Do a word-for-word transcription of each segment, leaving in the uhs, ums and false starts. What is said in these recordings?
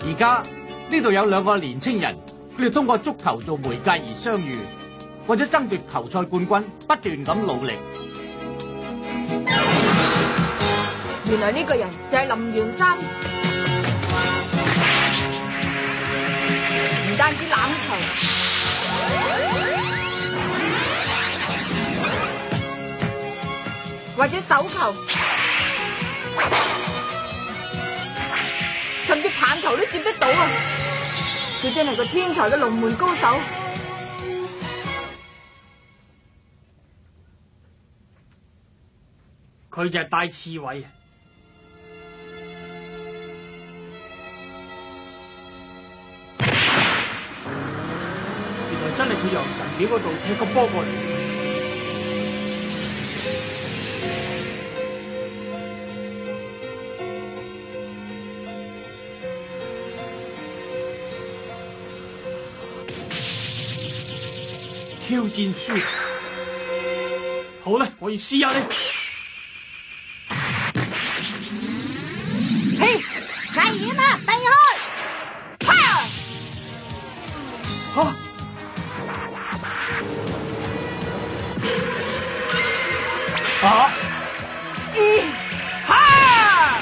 而家呢度有兩個年青人，佢哋通過足球做媒介而相遇，為咗爭奪球賽冠軍，不斷咁努力。 原來呢個人就係林源三，唔單止欖球，或者手球，甚至棒球都接得到啊！佢真係個天才嘅龍門高手。 佢就係戴志偉啊！原來真係佢由神廟嗰度踢個波過嚟。挑戰書，好啦，我要試下你。 嘿，危險啊！避開！哈！ 吓！啊！咦！哈！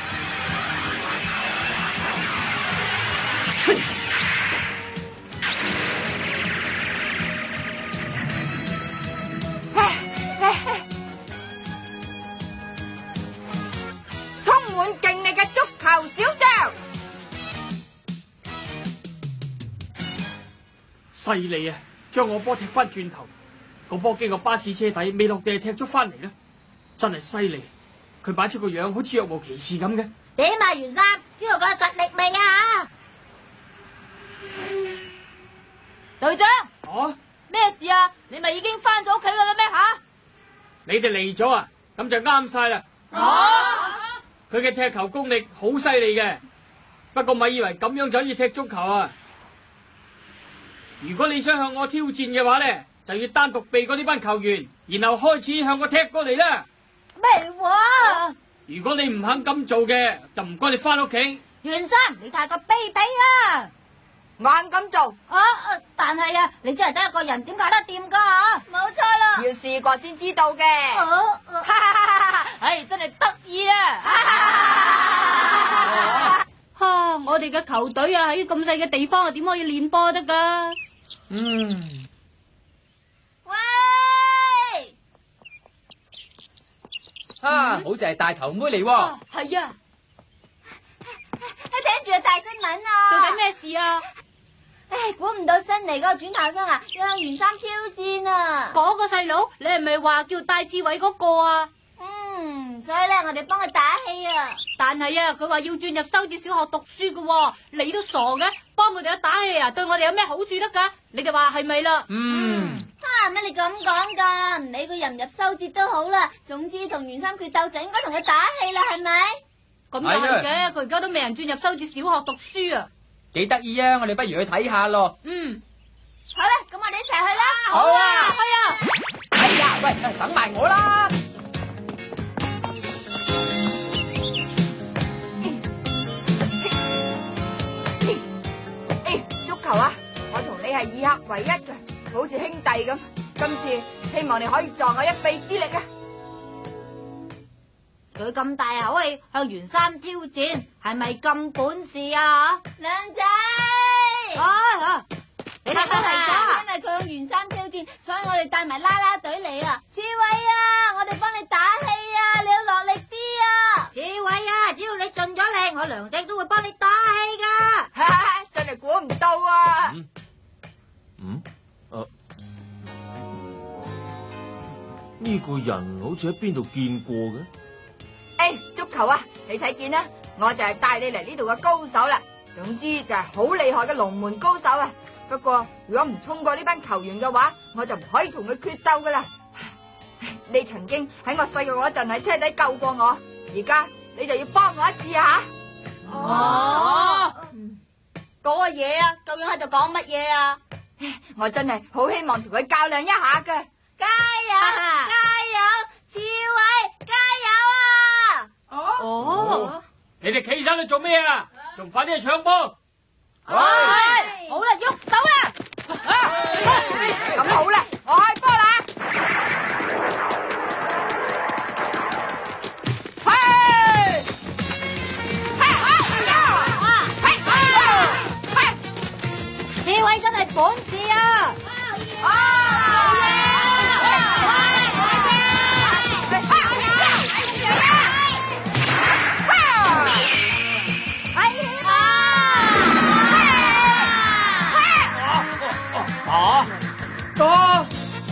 充滿勁力嘅足球小將， 犀利啊！將我波踢翻轉頭，個波經過巴士車底，未落地踢咗翻嚟啦！真係犀利！佢擺出個樣好似若無其事咁嘅。 點啊，袁生，知道佢嘅實力未啊？ 隊長， 哦， 咩事啊？你咪已經翻咗屋企噶啦咩吓？ 你哋嚟咗啊？咁就啱晒啦！ 哦， 佢嘅踢球功力好犀利嘅，不過咪以為咁樣就可以踢足球啊！如果你想向我挑戰嘅話咧，就要單獨避過呢班球員，然後開始向我踢過嚟啦。 咩話？ 如果你唔肯咁做嘅，就唔該你翻屋企。 袁生，你太過卑鄙啦！ 我肯咁做。 啊，但係啊，你真係得一個人，點搞得掂噶？冇錯啦。 要試過先知道嘅。 啊啊哈哈哈哈！ 唉，真係得意啊！ 哈！我哋嘅球隊啊，喺咁細嘅地方啊，點可以練波得噶？ 嗯。 喂！ 啊，好似係大頭妹嚟喎。 係啊， 聽住啊，大新聞啊！ 到底咩事啊？ 唉，估唔到新嚟嗰個轉頭生啊，要向袁三挑戰啊！ 嗰個細佬，你係咪話叫戴志偉嗰個啊？ 嗯，所以咧，我哋幫佢打氣啊！ 但係啊，佢話要轉入修智小學讀書嘅，你都傻嘅，幫佢哋一打氣啊，對我哋有咩好處得噶？你哋話係咪啦？ 嗯。 啊，乜你咁講噶？唔理佢入唔入修智都好啦，總之同袁三決鬥就應該同佢打氣啦，係咪？ 咁又係嘅，佢而家都未人轉入修智小學讀書啊！ 幾得意啊！我哋不如去睇下咯。 嗯， 好啦，咁我哋一齊去啦！ 好啊， 去啊！ 哎呀，喂，等埋我啦！ 誒，足球啊，我同你係二合為一嘅，好似兄弟咁。今次希望你可以助我一臂之力啊！ 佢咁大口氣向袁三挑戰，係咪咁本事啊？靚仔，啊，你哋翻嚟咗，因為佢向袁三挑戰，所以我哋帶埋啦啦隊嚟啊！志偉啊，我哋幫你打氣啊，你要落力啲啊！志偉啊，只要你盡咗力，我梁正都會幫你打氣噶。 哈哈，真係估唔到啊！ 嗯，嗯，誒、啊， 呢個人好似喺邊度見過嘅？ 誒，足球啊，你睇見啦，我就係帶你嚟呢度嘅高手啦。總之就係好厲害嘅龍門高手啊！不過如果唔衝過呢班球員嘅話，我就唔可以同佢決鬥噶啦。你曾經喺我細個嗰陣喺車底救過我，而家你就要幫我一次啊！ 哦，嗰個嘢啊，究竟喺度講乜嘢啊？ 我真係好希望同佢較量一下嘅。 加油，加油，志偉，加油啊！ 哦， 你哋企晒喺度做咩啊？仲快啲去搶波！ 好啦，喐手啦！ 咁好啦，我開波啦！ 志偉真係本事啊！ 啊！啊！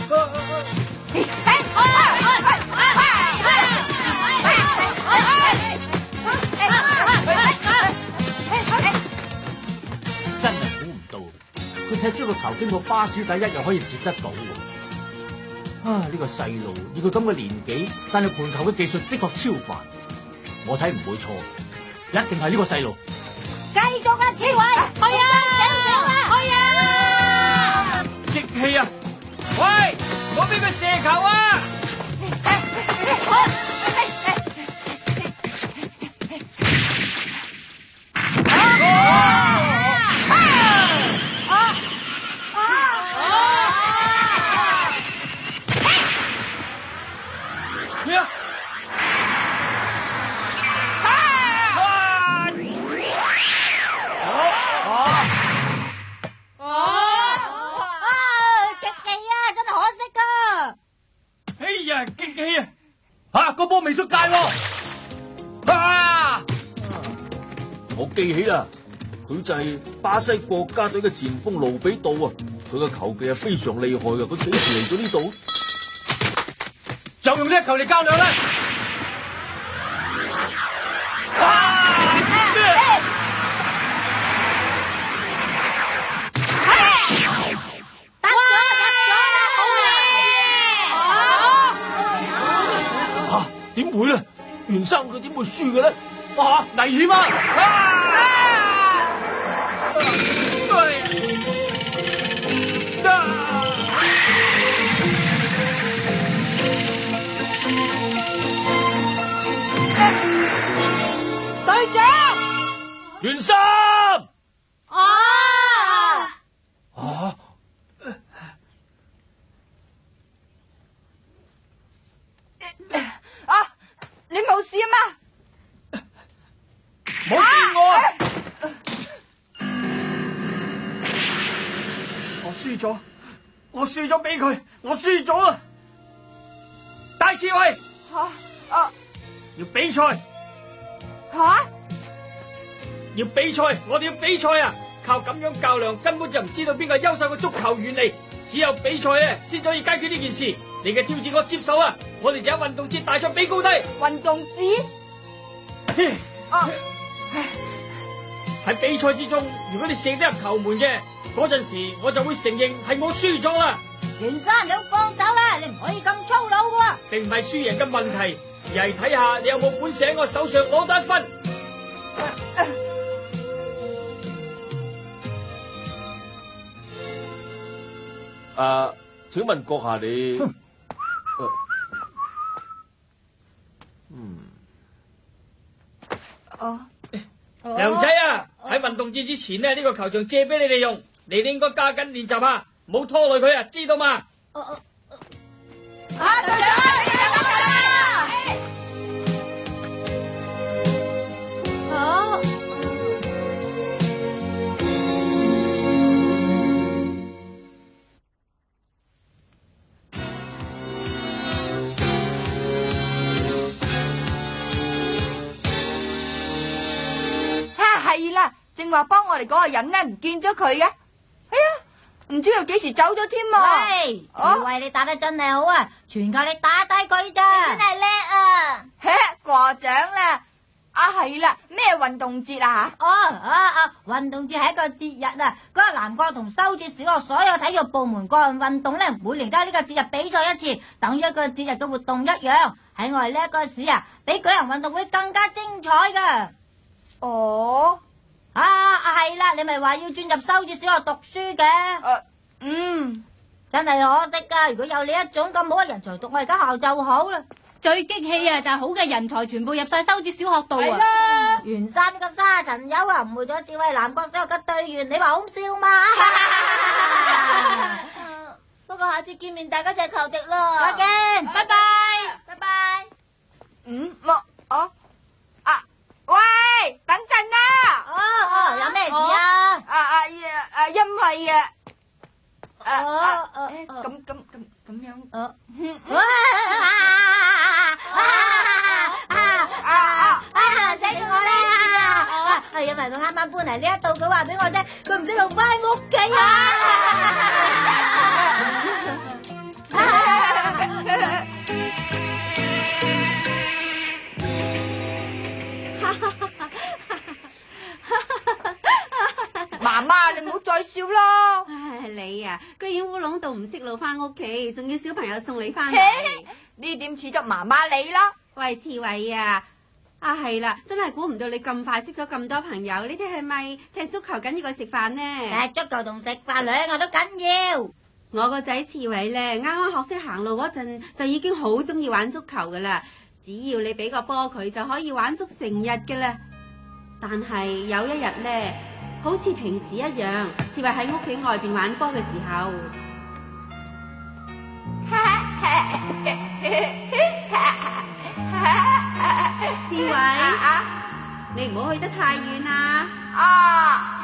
真係估唔到，佢踢出個球經過巴士底一樣可以接得到喎。啊！呢、這個細路以佢咁嘅年紀，但係盤球嘅技術的確超凡，我睇唔會錯，一定係呢個細路。 繼續啊，志偉，去啊，去啊！ 激氣啊！喂，我俾佢射球啊！激氣啊！ 吓，個波未出界喎！啊！ 我記起啦，佢就係巴西國家隊嘅前鋒盧比杜啊！佢嘅球技係非常厲害嘅，佢幾時嚟咗呢度？ 就用呢一球嚟較量啦！ 點會咧？袁生佢點會輸嘅咧？ 哇！危險啊！ 隊長， 袁生啊啊！ 啊！你冇事啊嘛？ 冇事我啊！ 我輸咗，我輸咗俾佢，我輸咗啊！大刺猬， 吓啊！ 要比賽， 吓？ 要比賽，我哋要比賽啊！靠咁樣較量，根本就唔知道邊個優秀嘅足球員嚟。只有比賽咧，先可以解決呢件事。你嘅挑戰我接受啊！我哋就喺運動節大賽比高低。 運動節？啊！ 喺比賽之中，如果你射得入球門嘅，嗰陣時我就會承認係我輸咗啦。 袁生，你好放手啦，你唔可以咁粗魯嘅喎。 並唔係輸贏嘅問題，而係睇下你有冇本事喺我手上攞得一分。 啊，請問閣下你？嗯。 哦。 梁仔啊，喺運動節之前呢，呢個球場借俾你哋用，你哋應該加緊練習啊，唔好拖累佢啊，知道嘛？ 啊，隊長，你得得啦！啊！ 係啦，正話幫我哋嗰個人咧唔見咗佢嘅，哎呀，唔知佢幾時走咗添啊！ 喂，志偉你打得真係好啊，全靠你打低佢咋，真係叻啊！ 嘿，過獎啦！啊係啦，咩運動節啊吓？ 哦啊啊！運動節係一個節日啊，嗰個南國同修智小學所有體育部門各項運動咧，每年都喺呢個節日比賽一次，等於一個節日嘅活動一樣。喺我哋呢一個市啊，比舉行運動會更加精彩噶。 哦， 啊啊係啦，你咪話要轉入修智小學讀書嘅。誒、 呃，嗯， 真係可惜噶，如果有你一種咁好嘅人才讀我哋間學校就好啦。 最激氣啊，就係好嘅人才全部入晒修智小學度啊！ 啦，袁山呢個沙塵友啊，誤會咗智慧南國小學嘅隊員，你話好笑嘛？不過下次見面大家就係求敵咯。再見，拜拜，拜拜。 嗯，我我啊，喂，等陣啦。 哦哦，有咩事啊？ 啊啊啊，因為啊，啊啊， 哦誒咁咁咁咁樣。 哦。 啊啊啊啊！死咗我啦！係因為佢啱啱搬嚟呢一度，佢話俾我聽，佢唔識路翻屋企媽媽，你唔好再笑咯！ 唉，你啊，居然烏龍到唔識路翻屋企，仲要小朋友送你翻嚟， 呢點似得媽媽你啦？ 喂，刺葦啊！啊係啦，真係估唔到你咁快識咗咁多朋友，你哋係咪踢足球緊要過食飯呢？ 踢足球同食飯兩個都緊要。 我個仔刺葦咧，啱啱學識行路嗰陣就已經好中意玩足球噶啦，只要你俾個波佢就可以玩足成日噶啦。但係有一日咧，好似平時一樣，刺葦喺屋企外邊玩波嘅時候，刺葦，你唔好去得太遠啊！ 啊！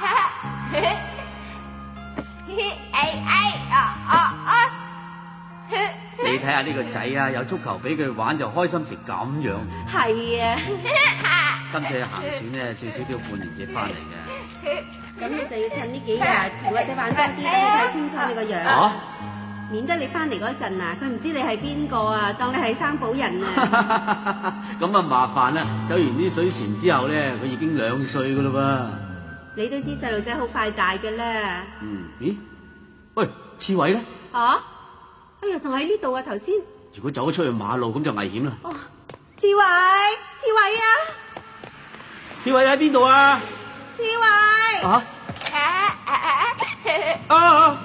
哎哎啊啊啊！ 你睇下呢個仔啊，有足球俾佢玩就開心成咁樣。 係啊， 今次去行船咧，最少都要半年至翻嚟嘅。 咁你就要趁呢幾日同我仔玩多啲，等你睇清楚你個樣。 啊！ 免得你翻嚟嗰陣啊，佢唔知你係邊個啊，當你係生保人啊。 咁啊麻煩啦！走完啲水船之後咧，佢已經兩歲噶啦噃。 你都知細路仔好快大噶啦。 嗯，咦？喂，刺葦咧？ 啊？哎呀，仲喺呢度啊！頭先。 如果走咗出去馬路，咁就危險啦。 哦，刺葦，刺葦啊！ 刺葦喺邊度啊？ 刺葦。 啊？ 啊啊啊！啊！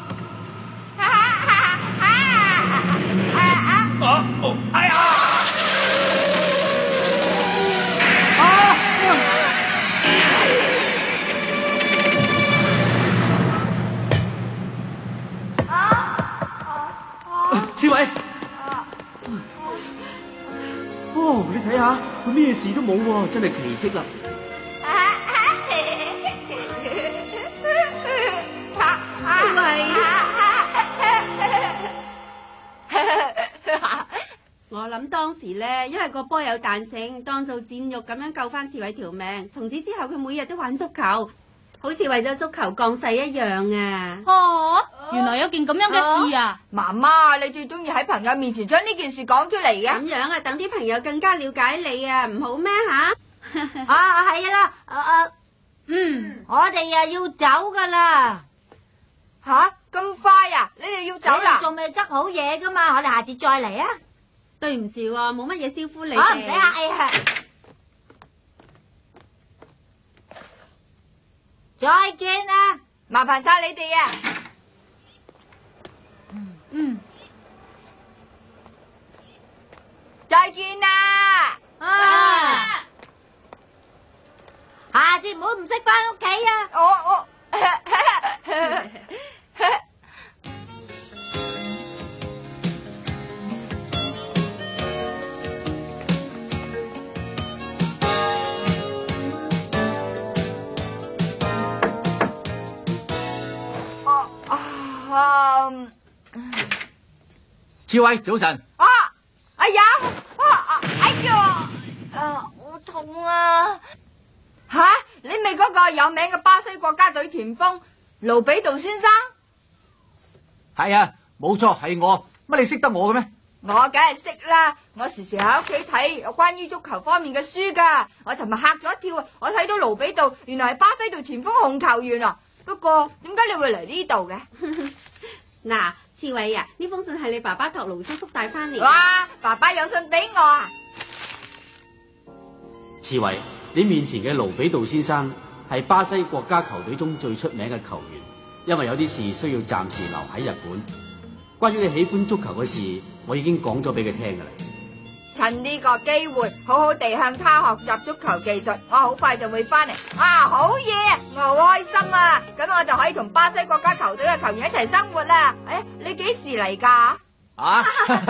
啊！哦！哎呀！啊！刺葦，哦，你睇下，佢咩事都冇喎，真係奇蹟啦！ 刺葦，我諗當時咧，因為個波有彈性，當做箭肉咁樣救翻刺葦條命。從此之後，佢每日都玩足球，好似為咗足球降世一樣啊！ 哦，原來有件咁樣嘅事啊！ 媽媽，你最中意喺朋友面前將呢件事講出嚟嘅？ 咁樣啊，等啲朋友更加了解你啊，唔好咩吓？ 啊，係啦，啊啊， 嗯， 我哋啊要走噶啦。 吓，咁快啊？你哋要走啦？ 仲未執好嘢噶嘛？我哋下次再嚟啊！ 對唔住喎，冇乜嘢招呼你哋。 啊，唔使客氣啊！再見啦！ 麻煩晒你哋啊！ 嗯， 再見啦！ 啊！下次唔好唔識翻屋企啊！ 我我。 刺葦，早晨。 啊！哎呀！啊！哎呀！啊！好痛啊！吓、啊，你咪嗰個有名嘅巴西國家隊前鋒盧比杜先生？ 係啊，冇錯，係我。乜你識得我嘅咩？ 我梗係識啦，我時時喺屋企睇有關於足球方面嘅書噶。我尋日嚇咗一跳啊！我睇到盧比杜原來係巴西隊前鋒控球員啊。不過點解你會嚟呢度嘅？ 嗱，刺葦啊，呢封信係你爸爸託盧叔叔帶翻嚟。 哇！爸爸有信俾我啊！ 刺葦，你面前嘅盧比杜先生係巴西國家球隊中最出名嘅球員，因為有啲事需要暫時留喺日本。關於你喜歡足球嘅事，我已經講咗俾佢聽噶啦。 趁呢個機會好好地向他學習足球技術，我好快就會翻嚟。啊，好嘢，我好開心啊！咁我就可以同巴西國家球隊嘅球員一齊生活啦。誒，你幾時嚟㗎？ 啊！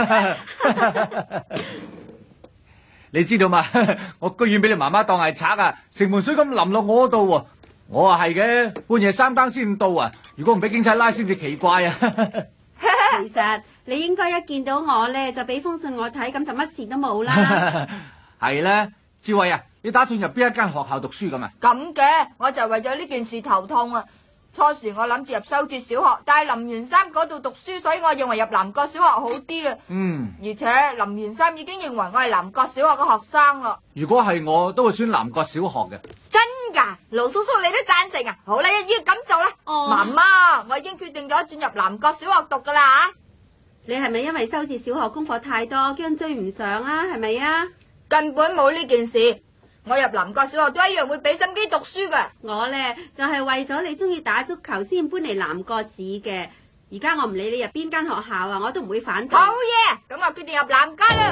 你知道嘛？我居然俾你媽媽當係賊啊！城門水咁淋落我度喎。我話係嘅，半夜三更先到啊！如果唔俾警察拉先至奇怪啊！ 其實你應該一見到我咧，就俾封信我睇，咁就乜事都冇啦。 係咧，志偉啊，你打算入邊一間學校讀書咁啊？ 咁嘅，我就為咗呢件事頭痛啊！初時我諗住入修智小學，但係林源三嗰度讀書，所以我認為入南國小學好啲啦。嗯，而且林源三已經認為我係南國小學嘅學生啦。 如果係我，都會選南國小學嘅。 真噶，盧叔叔你都贊成啊？好啦，一於咁做啦。哦，媽媽，我已經決定咗轉入南國小學讀噶啦。 你係咪因為修智小學功課太多，驚追唔上啊？係咪啊？ 根本冇呢件事。我入南國小學都一樣會俾心機讀書噶。 我咧就係、是、為咗你中意打足球先搬嚟南國市嘅。而家我唔理你入邊間學校啊，我都唔會反對。 好嘢，咁我決定入南家啦。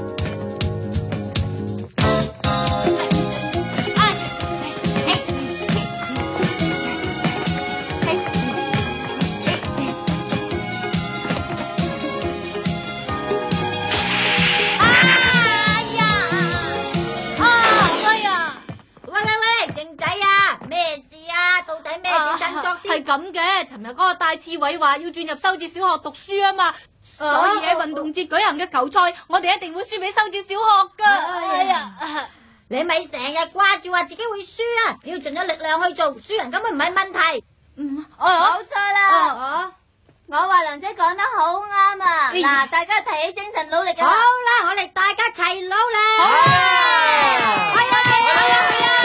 係咁嘅，尋日嗰個戴志偉話要轉入修智小學讀書啊嘛，所以喺運動節舉行嘅球賽，我哋一定會輸俾修智小學噶。哎呀， 你咪成日掛住話自己會輸啊，只要盡咗力量去做，輸人根本唔係問題。 嗯， 冇錯啦。我話梁姐講得好啱啊！嗱，大家提起精神努力嘅。好啦，我哋大家齊努力。好啊！係啊！係啊！係啊！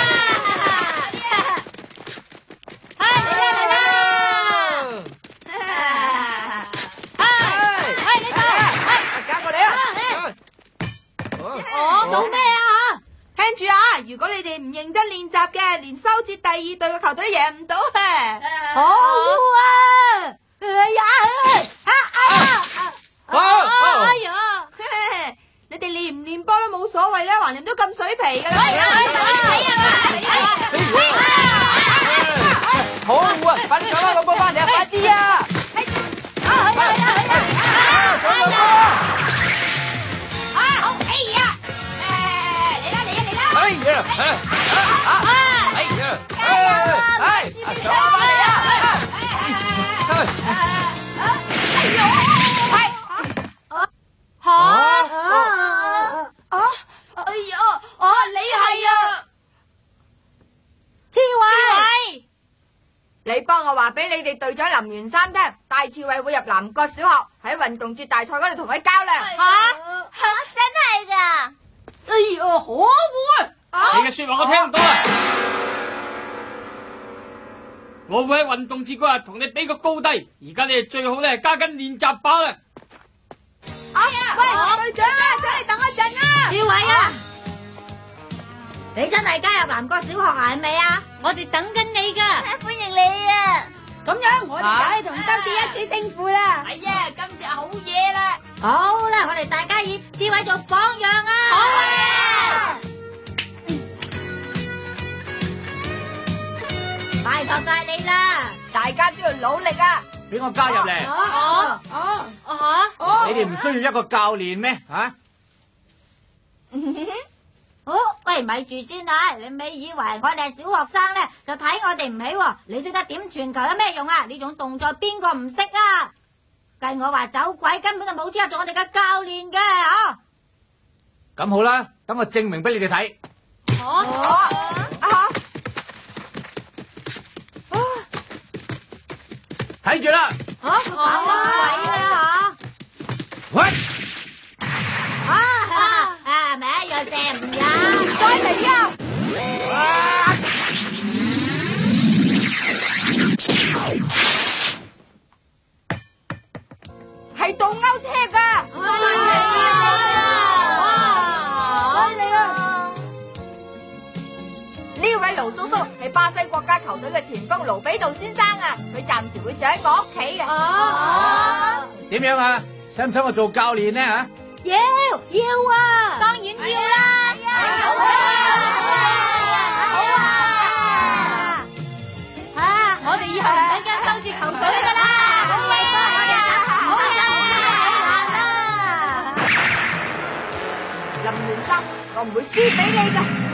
做咩啊？聽住啊！如果你哋唔認真練習嘅，連修智第二隊嘅球隊都贏唔到啊！ 好啊！哎呀！啊啊！ 哎呀！你哋練唔練波都冇所謂啦，橫掂都咁水皮噶啦！ 好啊！快啲搶翻個波翻嚟啊！快啲啊！哎呀！哎呀！哎呀！哎！上翻嚟啊！ 吓！啊！哎呀！啊！你係啊？ 志偉，你幫我話俾你哋隊長林源三聽，戴志偉會入南國小學，喺運動節大賽嗰度同佢較量。 吓吓！真係噶？ 哎呀，可會？ 你嘅說話我聽唔到啊！我會喺運動節嗰日同你比個高低，而家你哋最好咧加緊練習把啦。 啊！喂，隊長啊，請你等一陣啊！ 志偉啊，你真係加入南國小學啊？係咪啊？ 我哋等緊你噶， 歡迎你啊！ 咁樣我哋就可以同修智一決勝負啦！ 係啊，今次好嘢啦！好啦，我哋大家以志偉做榜樣啊！好啊！拜託晒你啦！ 大家都要努力啊！ 俾我加入嚟。 哦哦哦你哋唔需要一個教練咩？吓？ 好，喂，咪住先啊！你咪以為我哋係小學生咧，就睇我哋唔起喎？你識得點傳球有咩用啊？呢種動作邊個唔識啊？計我話走鬼，根本就冇資格做我哋嘅教練嘅啊！ 咁好啦，等我證明俾你哋睇。 哦啊！ 睇住啦！ 啊，搞乜鬼啦喂！ 吓！啊啊，咪一樣射唔入， 再嚟啊！係倒鈎踢噶！呢位盧叔叔係巴西國家球隊嘅前鋒盧比杜先生啊，佢暫時會住喺我屋企嘅。 點樣啊？想唔想我做教練呢？吓？ 要要啊！當然要啦！好啊！好啊！啊！我哋以後唔使跟收字球隊噶啦！好啊！好啊！ 林元生，我唔會輸俾你噶。